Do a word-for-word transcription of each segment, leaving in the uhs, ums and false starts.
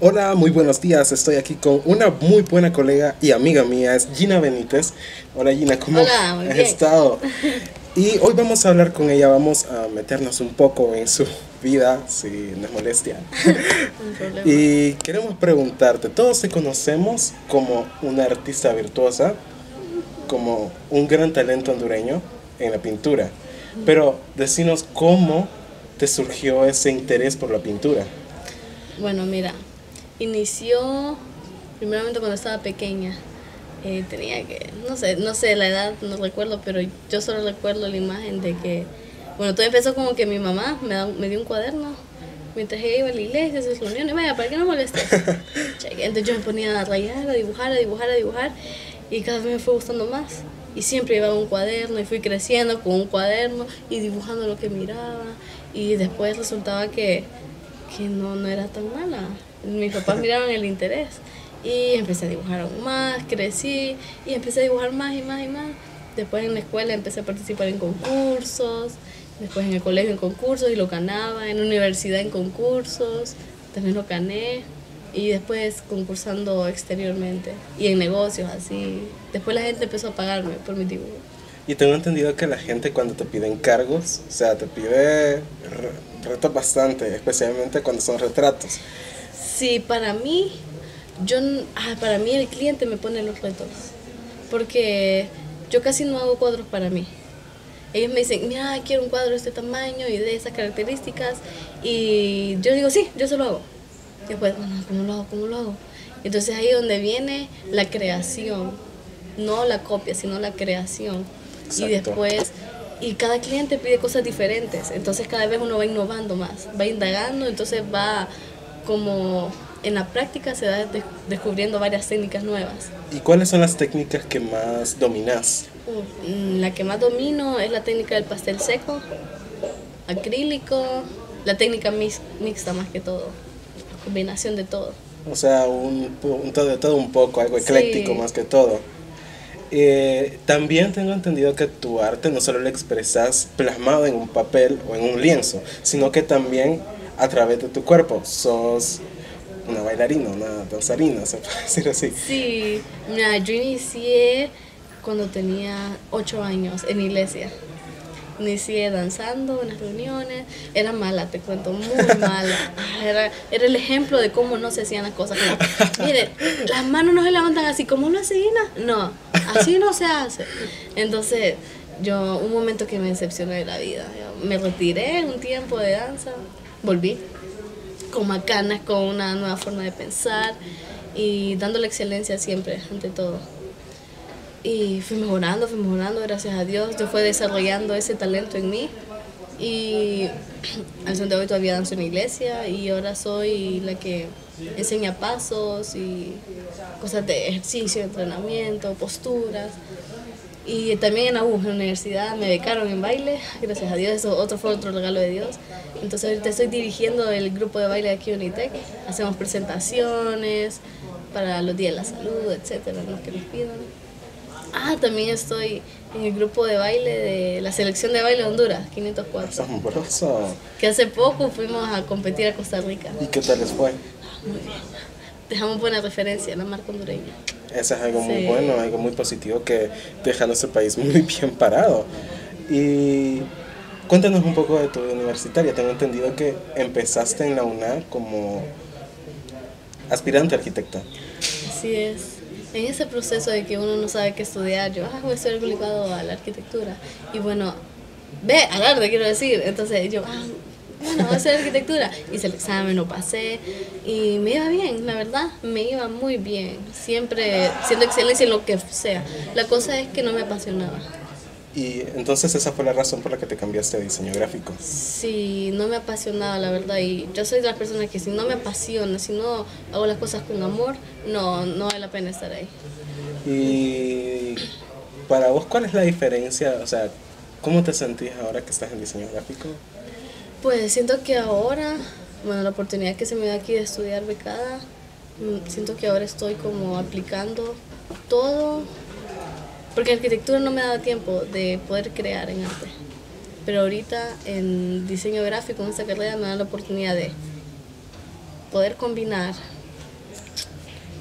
Hola, muy buenos días. Estoy aquí con una muy buena colega y amiga mía, es Gina Benítez. Hola Gina, ¿cómo Hola, muy has bien. estado? Y hoy vamos a hablar con ella, vamos a meternos un poco en su vida, si no es molestia. No hay problema. Y queremos preguntarte, todos te conocemos como una artista virtuosa, como un gran talento hondureño en la pintura, pero decinos cómo te surgió ese interés por la pintura. Bueno, mira, inició primeramente cuando estaba pequeña. Eh, tenía que, no sé, no sé la edad, no recuerdo, pero yo solo recuerdo la imagen de que, bueno, todo empezó como que mi mamá me, da- me dio un cuaderno mientras ella iba a la iglesia, a sus reuniones, vaya, para que no molestes. Cheque. Entonces yo me ponía a rayar, a dibujar, a dibujar, a dibujar, y cada vez me fue gustando más. Y siempre llevaba un cuaderno y fui creciendo con un cuaderno y dibujando lo que miraba. Y después resultaba que, que no, no era tan mala. Mis papás miraron el interés. Y empecé a dibujar aún más, crecí y empecé a dibujar más y más y más. Después en la escuela empecé a participar en concursos, después en el colegio en concursos y lo ganaba, en la universidad en concursos, también lo gané y después concursando exteriormente y en negocios así. Después la gente empezó a pagarme por mis dibujos. Y tengo entendido que la gente cuando te pide encargos, o sea, te pide re- retos bastante, especialmente cuando son retratos. Sí, para mí, yo, n- ah, para mí el cliente me pone los retos, porque yo casi no hago cuadros para mí. Ellos me dicen, mira, quiero un cuadro de este tamaño y de esas características, y yo digo, sí, yo se lo hago. Y después, bueno, ¿cómo lo hago? ¿Cómo lo hago? Entonces ahí es donde viene la creación, no la copia, sino la creación. Y Exacto. después, y cada cliente pide cosas diferentes, entonces cada vez uno va innovando más, va indagando, entonces va como en la práctica se va de- descubriendo varias técnicas nuevas. ¿Y cuáles son las técnicas que más dominas? Uh, mm, La que más domino es la técnica del pastel seco, acrílico, la técnica mix- mixta más que todo, combinación de todo. O sea, un, pu- un todo de todo un poco, algo ecléctico Sí, más que todo. Eh, también tengo entendido que tu arte no solo lo expresas plasmado en un papel o en un lienzo, sino que también a través de tu cuerpo. Sos una bailarina, una danzarina, se puede decir así. sí, mira, yo inicié cuando tenía ocho años en iglesia. Inicié danzando en las reuniones, era mala, te cuento, muy mala. Era, era el ejemplo de cómo no se hacían las cosas. Como, mire, las manos no se levantan así, ¿cómo lo hacían? No, así no se hace. Entonces, yo, un momento que me decepcioné de la vida, yo me retiré un tiempo de danza, volví con más ganas, con una nueva forma de pensar y dando la excelencia siempre, ante todo. Y fui mejorando, fui mejorando, gracias a Dios. Yo fui desarrollando ese talento en mí. Y al son de hoy todavía danzo en la iglesia y ahora soy la que enseña pasos y cosas de ejercicio, entrenamiento, posturas. Y también en la U, en la universidad, me becaron en baile, gracias a Dios, eso otro fue otro regalo de Dios. Entonces ahorita estoy dirigiendo el grupo de baile de aquí en Unitec. Hacemos presentaciones para los días de la salud, etcétera, los que nos pidan. Ah, también estoy en el grupo de baile de la selección de baile de Honduras, quinientos cuatro. Asombroso. Que hace poco fuimos a competir a Costa Rica. ¿Y qué tal les fue? Muy bien. Dejamos buena referencia en la marca hondureña. Eso es algo muy Sí. bueno, algo muy positivo que deja a nuestro país muy bien parado. Y cuéntanos un poco de tu vida universitaria. Tengo entendido que empezaste en la UNA como aspirante a arquitecta. Así es. En ese proceso de que uno no sabe qué estudiar, yo ah, voy a estudiar obligado a la arquitectura. Y bueno, ve, al arte quiero decir. Entonces yo, ah, bueno, voy a hacer arquitectura. Hice el examen, lo pasé y me iba bien, la verdad, me iba muy bien. Siempre siendo excelencia en lo que sea. La cosa es que no me apasionaba. Y entonces esa fue la razón por la que te cambiaste a diseño gráfico. Sí, no me apasionaba, la verdad. Y yo soy de las personas que si no me apasiona, si no hago las cosas con amor, no, no vale la pena estar ahí. Y para vos, ¿cuál es la diferencia? O sea, ¿cómo te sentís ahora que estás en diseño gráfico? Pues siento que ahora, bueno, la oportunidad que se me da aquí de estudiar becada, mm, siento que ahora estoy como aplicando todo, porque en arquitectura no me daba tiempo de poder crear en arte. Pero ahorita en diseño gráfico, en esta carrera, me da la oportunidad de poder combinar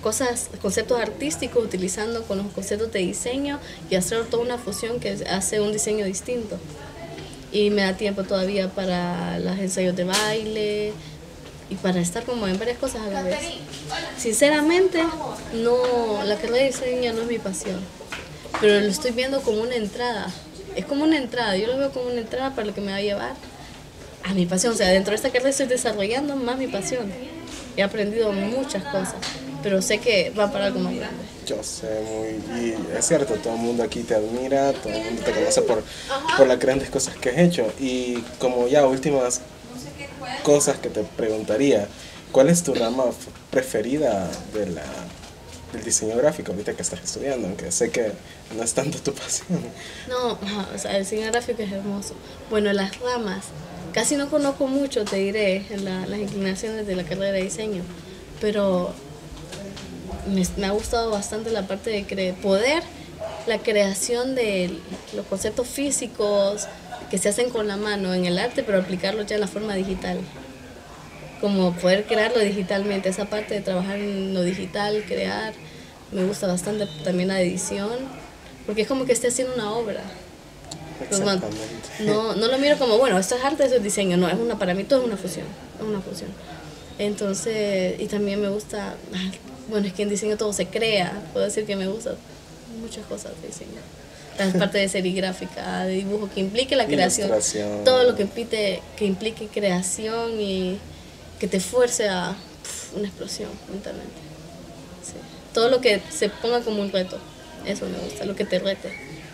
cosas, conceptos artísticos utilizando con los conceptos de diseño y hacer toda una fusión que hace un diseño distinto. Y me da tiempo todavía para los ensayos de baile y para estar como en varias cosas a la vez. Sinceramente, no, la carrera de diseño no es mi pasión, pero lo estoy viendo como una entrada. Es como una entrada, yo lo veo como una entrada para lo que me va a llevar a mi pasión. O sea, dentro de esta carrera estoy desarrollando más mi pasión. He aprendido muchas cosas, pero sé que va para algo más grande. Yo sé, muy, y es cierto, todo el mundo aquí te admira, todo el mundo te conoce por, por las grandes cosas que has hecho. Y como ya últimas cosas que te preguntaría, ¿cuál es tu rama preferida de la, del diseño gráfico ahorita que estás estudiando? Aunque sé que no es tanto tu pasión. No, o sea, el diseño gráfico es hermoso. Bueno, las ramas, casi no conozco mucho, te diré, en la, las inclinaciones de la carrera de diseño, pero me, me ha gustado bastante la parte de cre poder, la creación de los conceptos físicos que se hacen con la mano en el arte, pero aplicarlo ya en la forma digital. Como poder crearlo digitalmente, esa parte de trabajar en lo digital, crear, me gusta bastante también la edición, porque es como que esté haciendo una obra. Exactamente. No, no lo miro como, bueno, esto es arte, esto es diseño, no, es una, para mí todo es una fusión, es una fusión. Entonces, y también me gusta, bueno, es que en diseño todo se crea, puedo decir que me gusta muchas cosas de diseño. La parte de serigráfica, de dibujo, que implique la creación, todo lo que implique, que implique creación y que te fuerce a pff, una explosión mentalmente. Sí. Todo lo que se ponga como un reto, eso me gusta, lo que te rete.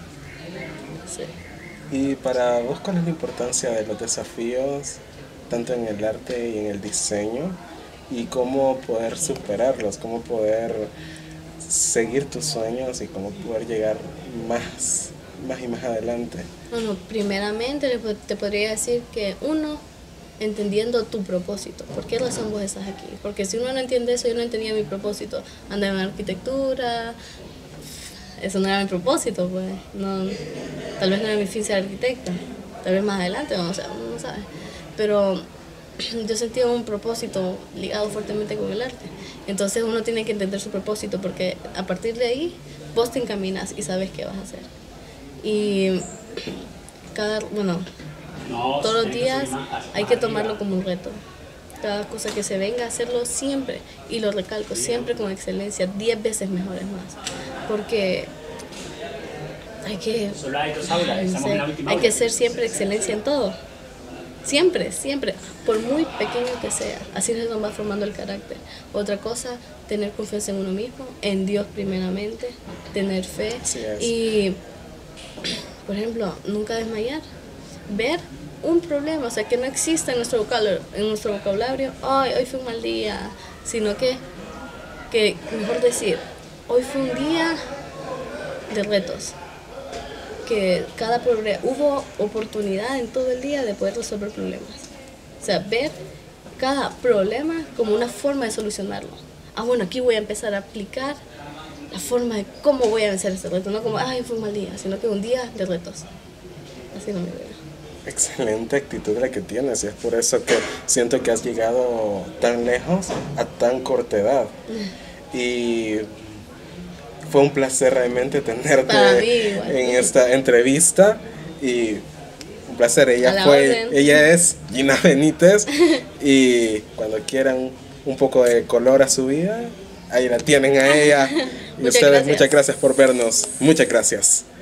Sí. Y para vos, ¿cuál es la importancia de los desafíos, tanto en el arte y en el diseño? Y cómo poder superarlos, cómo poder seguir tus sueños y cómo poder llegar más, más y más adelante. Bueno, primeramente te podría decir que uno, entendiendo tu propósito. ¿Por qué razón vos estás aquí? Porque si uno no entiende eso, yo no entendía mi propósito. Andaba en arquitectura, eso no era mi propósito, pues. No, tal vez no era mi fin ser arquitecta, tal vez más adelante, no, o sea, uno no sabe. Pero yo sentía un propósito ligado fuertemente con el arte. Entonces uno tiene que entender su propósito, porque a partir de ahí vos te encaminas y sabes qué vas a hacer. Y cada, bueno, todos los días hay que tomarlo como un reto. Cada cosa que se venga a hacerlo siempre, y lo recalco, siempre con excelencia, diez veces mejores más. Porque hay que, no sé, hay que ser siempre excelencia en todo. Siempre, siempre, por muy pequeño que sea, así nos va formando el carácter. Otra cosa, tener confianza en uno mismo, en Dios primeramente, tener fe y, por ejemplo, nunca desmayar, ver un problema, o sea, que no exista en nuestro vocabulario, en nuestro vocabulario, ay, hoy fue un mal día, sino que, que mejor decir, hoy fue un día de retos. Que cada problema, hubo oportunidad en todo el día de poder resolver problemas. O sea, ver cada problema como una forma de solucionarlo. Ah, bueno, aquí voy a empezar a aplicar la forma de cómo voy a vencer este reto. No como, ay, fue un mal día, sino que un día de retos. Así no me veo. Excelente actitud la que tienes, y es por eso que siento que has llegado tan lejos a tan corta edad. Y fue un placer realmente tenerte mí, en esta entrevista, y un placer. Ella fue, orden. ella es Gina Benítez, y cuando quieran un poco de color a su vida, ahí la tienen a ella. Y ustedes, gracias. Muchas gracias por vernos. Muchas gracias.